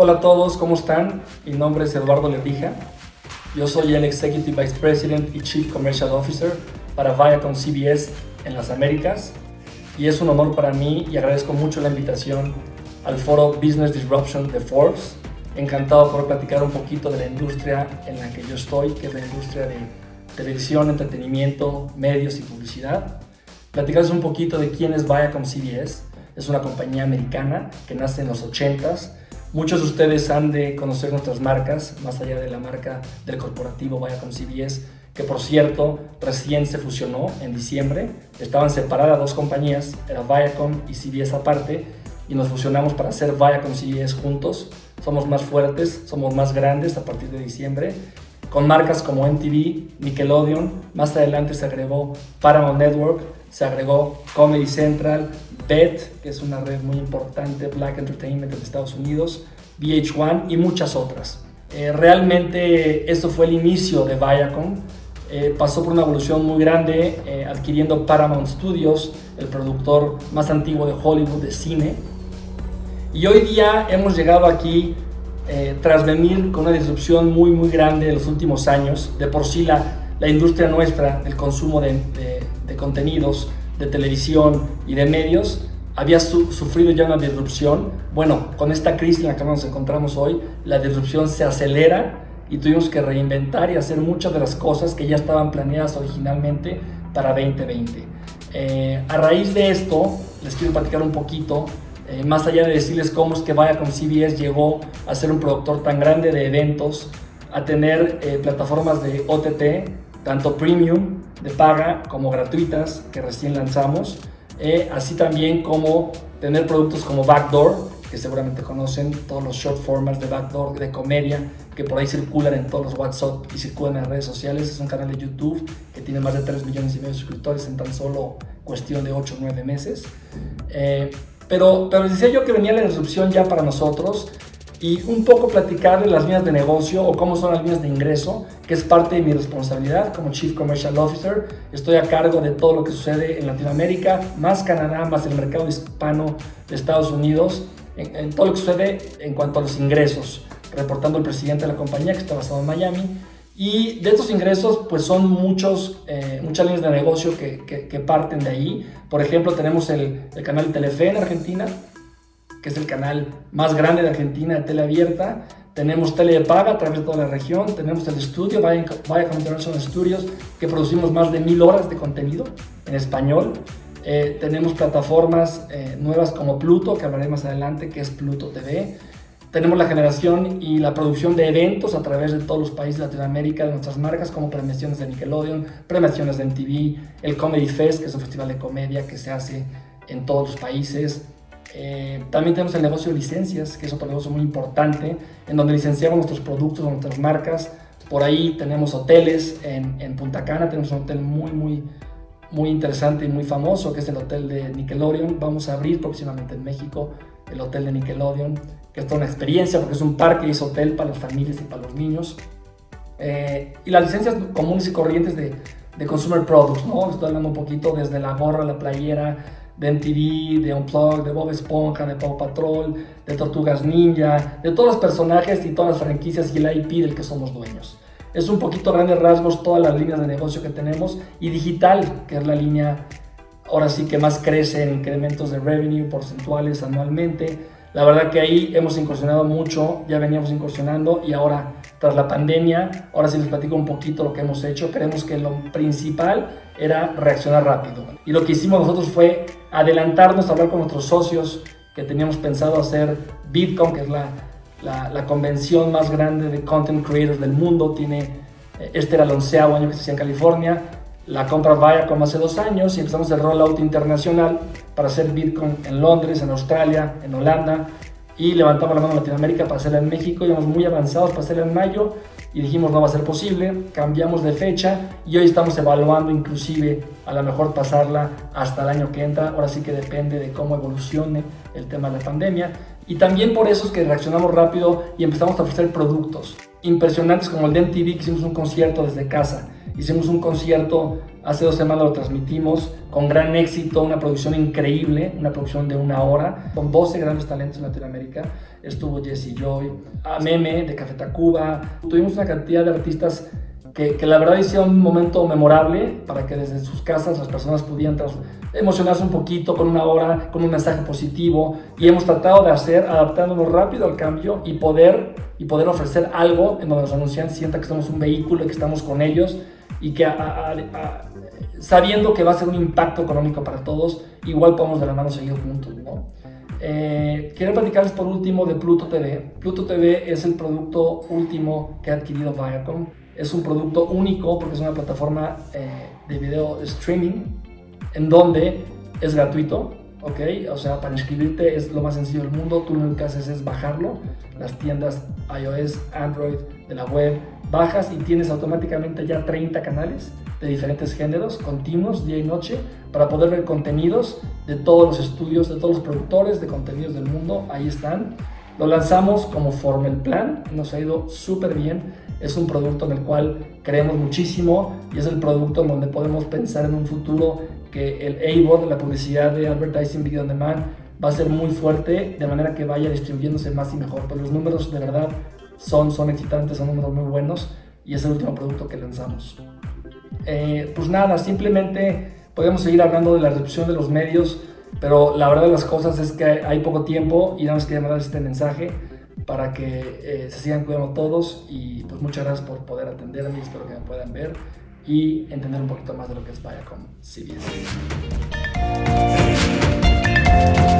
Hola a todos, ¿cómo están? Mi nombre es Eduardo Lebrija. Yo soy el Executive Vice President y Chief Commercial Officer para Viacom CBS en las Américas. Y es un honor para mí y agradezco mucho la invitación al foro Business Disruption de Forbes. Encantado por platicar un poquito de la industria en la que yo estoy, que es la industria de televisión, entretenimiento, medios y publicidad. Platicarles un poquito de quién es Viacom CBS. Es una compañía americana que nace en los 80s. Muchos de ustedes han de conocer nuestras marcas, más allá de la marca del corporativo Viacom CBS, que por cierto recién se fusionó en diciembre. Estaban separadas dos compañías, era Viacom y CBS aparte, y nos fusionamos para hacer Viacom CBS juntos. Somos más fuertes, somos más grandes a partir de diciembre, con marcas como MTV, Nickelodeon. Más adelante se agregó Paramount Network, se agregó Comedy Central, BET, que es una red muy importante, Black Entertainment de Estados Unidos, VH1 y muchas otras. Realmente esto fue el inicio de Viacom. Pasó por una evolución muy grande, adquiriendo Paramount Studios, el productor más antiguo de Hollywood de cine. Y hoy día hemos llegado aquí tras venir con una disrupción muy grande en los últimos años. De por sí la industria nuestra, el consumo de contenidos, de televisión y de medios, había sufrido ya una disrupción. Bueno, con esta crisis en la que nos encontramos hoy, la disrupción se acelera y tuvimos que reinventar y hacer muchas de las cosas que ya estaban planeadas originalmente para 2020. A raíz de esto, les quiero platicar un poquito, más allá de decirles cómo es que Viacom CBS llegó a ser un productor tan grande de eventos, a tener plataformas de OTT, tanto premium, de paga, como gratuitas, que recién lanzamos, así también como tener productos como Backdoor, que seguramente conocen, todos los short formats de Backdoor, de comedia, que por ahí circulan en todos los WhatsApp y circulan en las redes sociales. Es un canal de YouTube que tiene más de 3,5 millones de suscriptores en tan solo cuestión de 8 o 9 meses. Pero decía yo que venía la disrupción ya para nosotros, y un poco platicar de las líneas de negocio o cómo son las líneas de ingreso, que es parte de mi responsabilidad como Chief Commercial Officer. Estoy a cargo de todo lo que sucede en Latinoamérica, más Canadá, más el mercado hispano de Estados Unidos, en todo lo que sucede en cuanto a los ingresos, reportando al presidente de la compañía, que está basado en Miami. Y de estos ingresos, pues son muchas líneas de negocio que parten de ahí. Por ejemplo, tenemos el canal de Telefe en Argentina, que es el canal más grande de Argentina de tele abierta. Tenemos tele de paga a través de toda la región. Tenemos el estudio, Viacom International Studios, que producimos más de 1000 horas de contenido en español. Tenemos plataformas nuevas como Pluto, que hablaré más adelante, que es Pluto TV. Tenemos la generación y la producción de eventos a través de todos los países de Latinoamérica, de nuestras marcas, como premiaciones de Nickelodeon, premiaciones de MTV, el Comedy Fest, que es un festival de comedia que se hace en todos los países. También tenemos el negocio de licencias, que es otro negocio muy importante, en donde licenciamos nuestros productos o nuestras marcas. Por ahí tenemos hoteles en Punta Cana. Tenemos un hotel muy interesante y muy famoso, que es el hotel de Nickelodeon. Vamos a abrir próximamente en México el hotel de Nickelodeon, que es toda una experiencia porque es un parque y es hotel para las familias y para los niños. Y las licencias comunes y corrientes de Consumer Products, ¿no? Estoy hablando un poquito desde la gorra, la playera, de MTV, de Unplugged, de Bob Esponja, de Paw Patrol, de Tortugas Ninja, de todos los personajes y todas las franquicias y el IP del que somos dueños. Es un poquito a grandes rasgos todas las líneas de negocio que tenemos, y digital, que es la línea ahora sí que más crece en incrementos de revenue porcentuales anualmente. La verdad que ahí hemos incursionado mucho, ya veníamos incursionando, y ahora tras la pandemia, ahora sí les platico un poquito lo que hemos hecho. Creemos que lo principal era reaccionar rápido, y lo que hicimos nosotros fue adelantarnos a hablar con nuestros socios, que teníamos pensado hacer VidCon, que es la convención más grande de content creators del mundo. Este era el 11º año que se hacía en California. La compra Viacom hace 2 años y empezamos el rollout internacional para hacer VidCon en Londres, en Australia, en Holanda, y levantamos la mano en Latinoamérica para hacerla en México. Íbamos muy avanzados para hacerla en mayo y dijimos no va a ser posible, cambiamos de fecha y hoy estamos evaluando inclusive a lo mejor pasarla hasta el año que entra. Ahora sí que depende de cómo evolucione el tema de la pandemia, y también por eso es que reaccionamos rápido y empezamos a ofrecer productos impresionantes como el de MTV, que hicimos un concierto desde casa. Hicimos un concierto, hace 2 semanas lo transmitimos, con gran éxito, una producción increíble, una producción de 1 hora, con 12 grandes talentos en Latinoamérica. Estuvo Jesse Joy, a Meme de Café Tacuba. Tuvimos una cantidad de artistas que la verdad hicieron un momento memorable para que desde sus casas las personas pudieran emocionarse un poquito con 1 hora, con un mensaje positivo, y hemos tratado de hacer, adaptándonos rápido al cambio y poder ofrecer algo en donde los anunciantes sientan que somos un vehículo y que estamos con ellos, y que sabiendo que va a ser un impacto económico para todos, igual podemos de la mano seguir juntos, ¿no? Quiero platicarles por último de Pluto TV. Pluto TV es el producto último que ha adquirido Viacom. Es un producto único porque es una plataforma de video streaming en donde es gratuito, ¿ok? O sea, para inscribirte es lo más sencillo del mundo. Tú lo único que haces es bajarlo, las tiendas iOS, Android, de la web, bajas y tienes automáticamente ya 30 canales de diferentes géneros, continuos, día y noche, para poder ver contenidos de todos los estudios, de todos los productores de contenidos del mundo. Ahí están. Lo lanzamos como Formel Plan, nos ha ido súper bien. Es un producto en el cual creemos muchísimo y es el producto en donde podemos pensar en un futuro que el AVOD, la publicidad de Advertising Video On Demand, va a ser muy fuerte, de manera que vaya distribuyéndose más y mejor. Pero los números de verdad son excitantes, son números muy buenos y es el último producto que lanzamos. Pues nada, simplemente podemos seguir hablando de la recepción de los medios, pero la verdad de las cosas es que hay poco tiempo y nada más quería mandar este mensaje para que se sigan cuidando todos, y pues muchas gracias por poder atenderme y espero que me puedan ver y entender un poquito más de lo que es Viacom CBS.